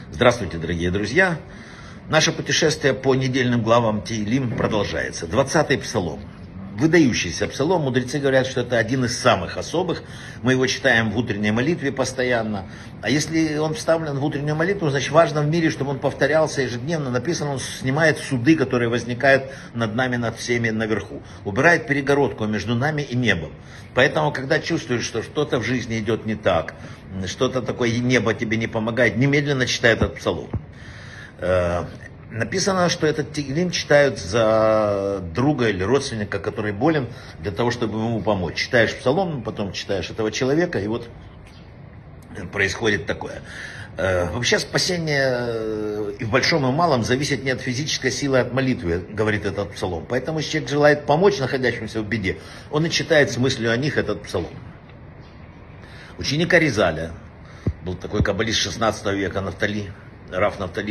Здравствуйте, дорогие друзья! Наше путешествие по недельным главам Теилим продолжается. 20-й псалом. Выдающийся псалом. Мудрецы говорят, что это один из самых особых. Мы его читаем в утренней молитве постоянно. А если он вставлен в утреннюю молитву, значит важно в мире, чтобы он повторялся ежедневно. Написано, он снимает суды, которые возникают над нами, над всеми наверху. Убирает перегородку между нами и небом. Поэтому, когда чувствуешь, что что-то в жизни идет не так, что-то такое, небо тебе не помогает, немедленно читай этот псалом. Написано, что этот Теилим читают за друга или родственника, который болен, для того, чтобы ему помочь. Читаешь псалом, потом читаешь этого человека, и вот происходит такое. Вообще спасение и в большом, и в малом зависит не от физической силы, а от молитвы, говорит этот псалом. Поэтому, если человек желает помочь находящимся в беде, он и читает с мыслью о них этот псалом. Ученик Аризаля был такой каббалист 16 века, Нафтали, Рав Нафтали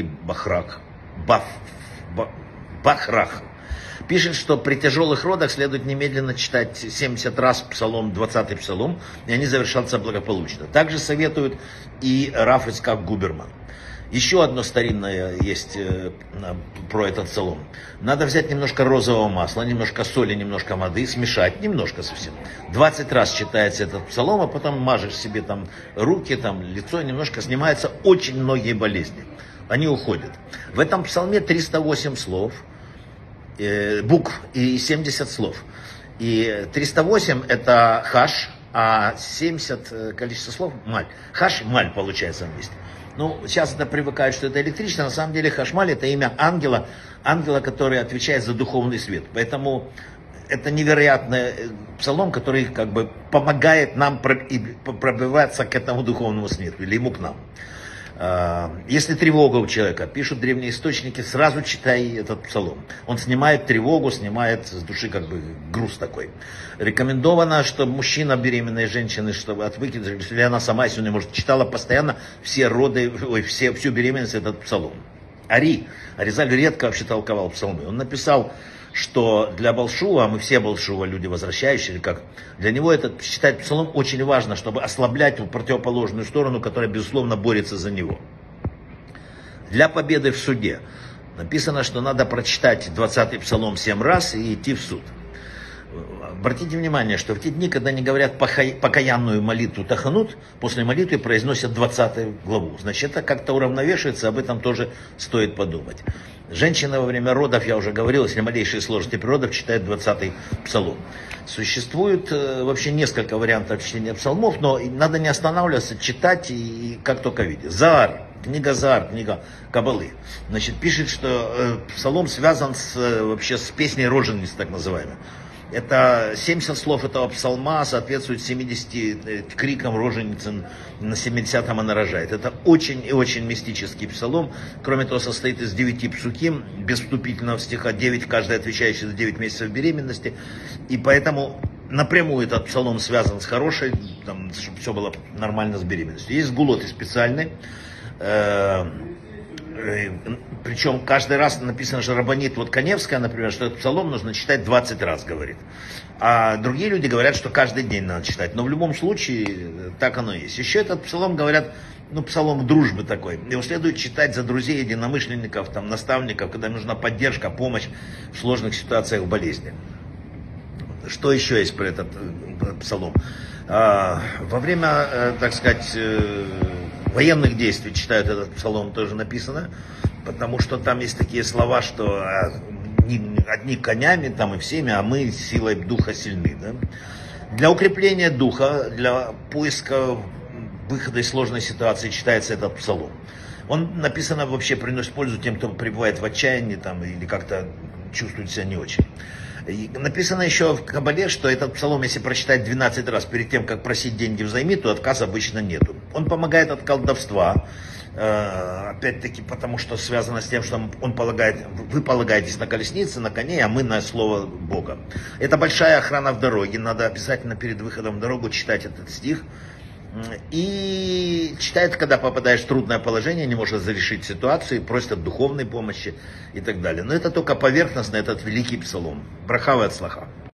Бахрах. Пишет, что при тяжелых родах следует немедленно читать 70 раз псалом, 20-й псалом, и они завершатся благополучно. Также советуют и Рав Ицхак Губерман. Еще одно старинное есть про этот псалом. Надо взять немножко розового масла, немножко соли, немножко воды, смешать, немножко совсем. 20 раз читается этот псалом, а потом мажешь себе там руки, там лицо, немножко снимаются очень многие болезни. Они уходят. В этом псалме 308 слов, букв и 70 слов. И 308 это хаш, а 70 количество слов маль. Хаш, маль получается вместе. Ну, сейчас это привыкают, что это электричество. На самом деле хашмаль это имя ангела, который отвечает за духовный свет. Поэтому это невероятный псалом, который как бы помогает нам пробиваться к этому духовному свету, или ему к нам. Если тревога у человека, пишут древние источники, сразу читай этот псалом. Он снимает тревогу, снимает с души как бы груз такой. Рекомендовано, чтобы мужчина, беременные женщины, чтобы отвыкли, если она сама сегодня, может, читала постоянно всю беременность этот псалом. Аризаль редко вообще толковал псалмы. Он написал, что для Балшува, мы все Балшува люди возвращающие, как для него этот читать псалом очень важно, чтобы ослаблять противоположную сторону, которая, безусловно, борется за него. Для победы в суде написано, что надо прочитать 20-й псалом 7 раз и идти в суд. Обратите внимание, что в те дни, когда они говорят покаянную молитву таханут, после молитвы произносят 20 главу. Значит, это как-то уравновешивается, об этом тоже стоит подумать. Женщина во время родов, я уже говорил, если малейшие сложности при родах, читает 20-й псалом. Существует вообще несколько вариантов чтения псалмов, но надо не останавливаться, читать и как только видеть. Заар, книга Каббалы. Значит, пишет, что псалом связан вообще с песней роженицы, так называемой. Это 70 слов этого псалма соответствует 70 крикам роженицы, на 70-м она рожает. Это очень и очень мистический псалом. Кроме того, состоит из 9 псуким, без вступительного стиха, 9, каждый отвечающий за 9 месяцев беременности. И поэтому напрямую этот псалом связан с хорошей, там, чтобы все было нормально с беременностью. Есть гулоты специальные. Причем каждый раз написано, что Рабанит, вот Каневская, например, что этот псалом нужно читать 20 раз, говорит. А другие люди говорят, что каждый день надо читать. Но в любом случае, так оно и есть. Еще этот псалом, говорят, псалом дружбы такой. Его следует читать за друзей, единомышленников, там, наставников, когда нужна поддержка, помощь в сложных ситуациях болезни. Что еще есть про этот псалом? Во время, так сказать, военных действий читают этот псалом, тоже написано, потому что там есть такие слова, что одни конями там и всеми, а мы силой духа сильны. Да? Для укрепления духа, для поиска выхода из сложной ситуации читается этот псалом. Он написано вообще приносит пользу тем, кто пребывает в отчаянии там, или как-то чувствует себя не очень. И написано еще в Кабале, что этот псалом, если прочитать 12 раз перед тем, как просить деньги взаймы, то отказа обычно нету. Он помогает от колдовства, опять-таки потому, что связано с тем, что вы полагаетесь на колеснице, на коне, а мы на слово Бога. Это большая охрана в дороге, надо обязательно перед выходом в дорогу читать этот стих. И читает, когда попадаешь в трудное положение, не можешь разрешить ситуацию, просят духовной помощи и так далее. Но это только поверхностно, этот великий псалом. Браха ве ацлаха.